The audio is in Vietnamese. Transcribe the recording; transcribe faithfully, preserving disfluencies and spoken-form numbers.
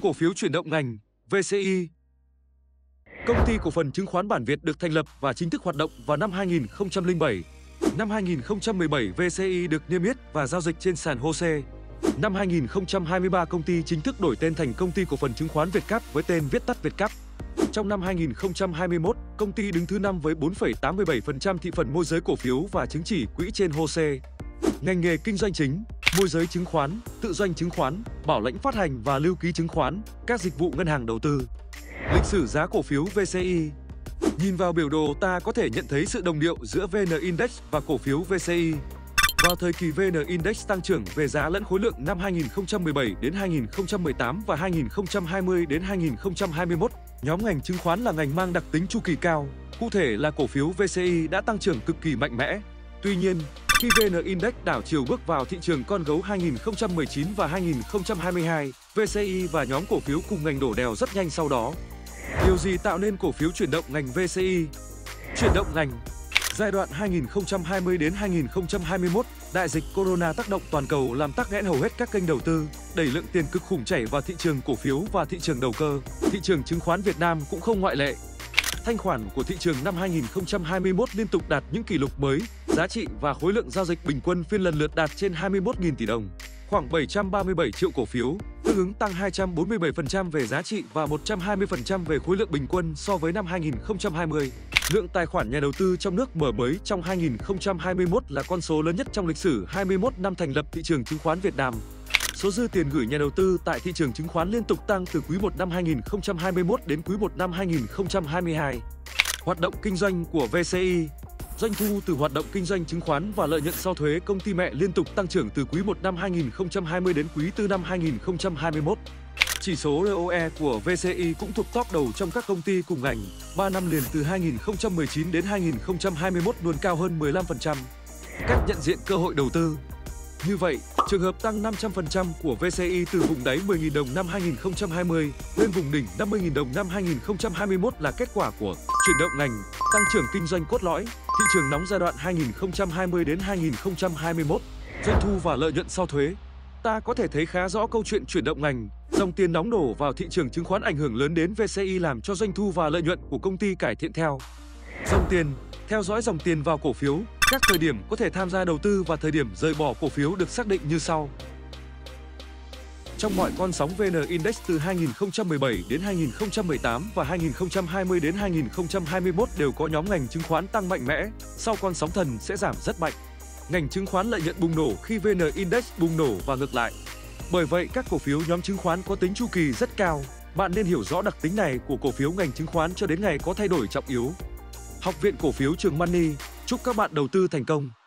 Cổ phiếu chuyển động ngành vê xê i. Công ty cổ phần chứng khoán Bản Việt được thành lập và chính thức hoạt động vào năm hai nghìn không trăm lẻ bảy. Năm hai nghìn không trăm mười bảy, vê xê i được niêm yết và giao dịch trên sàn hô sê. Năm hai nghìn không trăm hai mươi ba, công ty chính thức đổi tên thành Công ty cổ phần chứng khoán Việt Cap với tên viết tắt Việt Cap. Trong năm hai nghìn không trăm hai mươi mốt, công ty đứng thứ năm với bốn phẩy tám mươi bảy phần trăm thị phần môi giới cổ phiếu và chứng chỉ quỹ trên hô sê. Ngành nghề kinh doanh chính: môi giới chứng khoán, tự doanh chứng khoán, bảo lãnh phát hành và lưu ký chứng khoán, các dịch vụ ngân hàng đầu tư. Lịch sử giá cổ phiếu vê xê i. Nhìn vào biểu đồ, ta có thể nhận thấy sự đồng điệu giữa vê en Index và cổ phiếu vê xê i. Vào thời kỳ vê en Index tăng trưởng về giá lẫn khối lượng năm hai nghìn không trăm mười bảy đến hai nghìn không trăm mười tám và hai nghìn không trăm hai mươi đến hai nghìn không trăm hai mươi mốt, nhóm ngành chứng khoán là ngành mang đặc tính chu kỳ cao, cụ thể là cổ phiếu vê xê i đã tăng trưởng cực kỳ mạnh mẽ. Tuy nhiên, khi vê en Index đảo chiều bước vào thị trường con gấu hai nghìn không trăm mười chín và hai nghìn không trăm hai mươi hai, vê xê i và nhóm cổ phiếu cùng ngành đổ đèo rất nhanh sau đó. Điều gì tạo nên cổ phiếu chuyển động ngành vê xê i? Chuyển động ngành giai đoạn hai nghìn không trăm hai mươi đến hai nghìn không trăm hai mươi mốt, đại dịch Corona tác động toàn cầu làm tắc nghẽn hầu hết các kênh đầu tư, đẩy lượng tiền cực khủng chảy vào thị trường cổ phiếu và thị trường đầu cơ. Thị trường chứng khoán Việt Nam cũng không ngoại lệ. Thanh khoản của thị trường năm hai nghìn không trăm hai mươi mốt liên tục đạt những kỷ lục mới, giá trị và khối lượng giao dịch bình quân phiên lần lượt đạt trên hai mươi mốt nghìn tỷ đồng, khoảng bảy trăm ba mươi bảy triệu cổ phiếu, tương ứng tăng hai trăm bốn mươi bảy phần trăm về giá trị và một trăm hai mươi phần trăm về khối lượng bình quân so với năm hai nghìn không trăm hai mươi. Lượng tài khoản nhà đầu tư trong nước mở mới trong hai nghìn không trăm hai mươi mốt là con số lớn nhất trong lịch sử hai mươi mốt năm thành lập thị trường chứng khoán Việt Nam. Số dư tiền gửi nhà đầu tư tại thị trường chứng khoán liên tục tăng từ quý một năm hai nghìn không trăm hai mươi mốt đến quý một năm hai nghìn không trăm hai mươi hai. Hoạt động kinh doanh của vê xê i. Doanh thu từ hoạt động kinh doanh chứng khoán và lợi nhuận sau thuế công ty mẹ liên tục tăng trưởng từ quý một năm hai nghìn không trăm hai mươi đến quý tư năm hai nghìn không trăm hai mươi mốt. Chỉ số rờ o e của vê xê i cũng thuộc top đầu trong các công ty cùng ngành, ba năm liền từ hai nghìn không trăm mười chín đến hai nghìn không trăm hai mươi mốt luôn cao hơn mười lăm phần trăm. Cách nhận diện cơ hội đầu tư. Như vậy, trường hợp tăng năm trăm phần trăm của vê xê i từ vùng đáy mười nghìn đồng năm hai nghìn không trăm hai mươi lên vùng đỉnh năm mươi nghìn đồng năm hai nghìn không trăm hai mươi mốt là kết quả của chuyển động ngành, tăng trưởng kinh doanh cốt lõi, thị trường nóng giai đoạn hai nghìn không trăm hai mươi đến hai nghìn không trăm hai mươi mốt, doanh thu và lợi nhuận sau thuế. Ta có thể thấy khá rõ câu chuyện chuyển động ngành, dòng tiền nóng đổ vào thị trường chứng khoán ảnh hưởng lớn đến vê xê i làm cho doanh thu và lợi nhuận của công ty cải thiện theo. Dòng tiền, theo dõi dòng tiền vào cổ phiếu, các thời điểm có thể tham gia đầu tư và thời điểm rời bỏ cổ phiếu được xác định như sau. Trong mọi con sóng vê en Index từ hai nghìn không trăm mười bảy đến hai nghìn không trăm mười tám và hai nghìn không trăm hai mươi đến hai nghìn không trăm hai mươi mốt đều có nhóm ngành chứng khoán tăng mạnh mẽ, sau con sóng thần sẽ giảm rất mạnh. Ngành chứng khoán lợi nhuận bùng nổ khi vê en Index bùng nổ và ngược lại. Bởi vậy, các cổ phiếu nhóm chứng khoán có tính chu kỳ rất cao. Bạn nên hiểu rõ đặc tính này của cổ phiếu ngành chứng khoán cho đến ngày có thay đổi trọng yếu. Học viện Cổ phiếu Trường Money, chúc các bạn đầu tư thành công!